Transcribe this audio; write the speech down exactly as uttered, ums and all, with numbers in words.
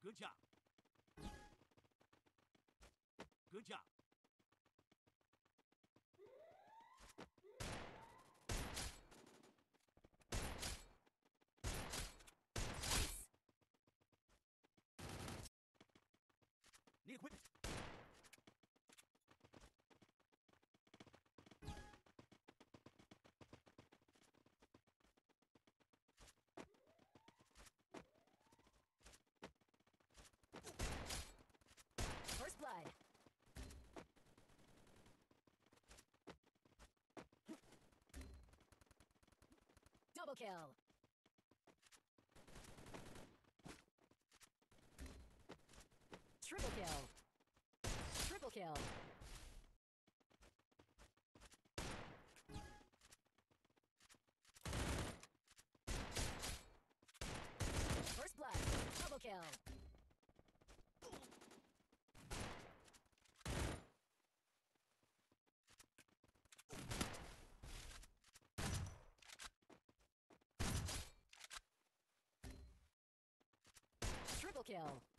Good job. Good job. Need equipment. First blood. Double kill. Triple kill. Triple kill. First blood. Double kill. Triple kill.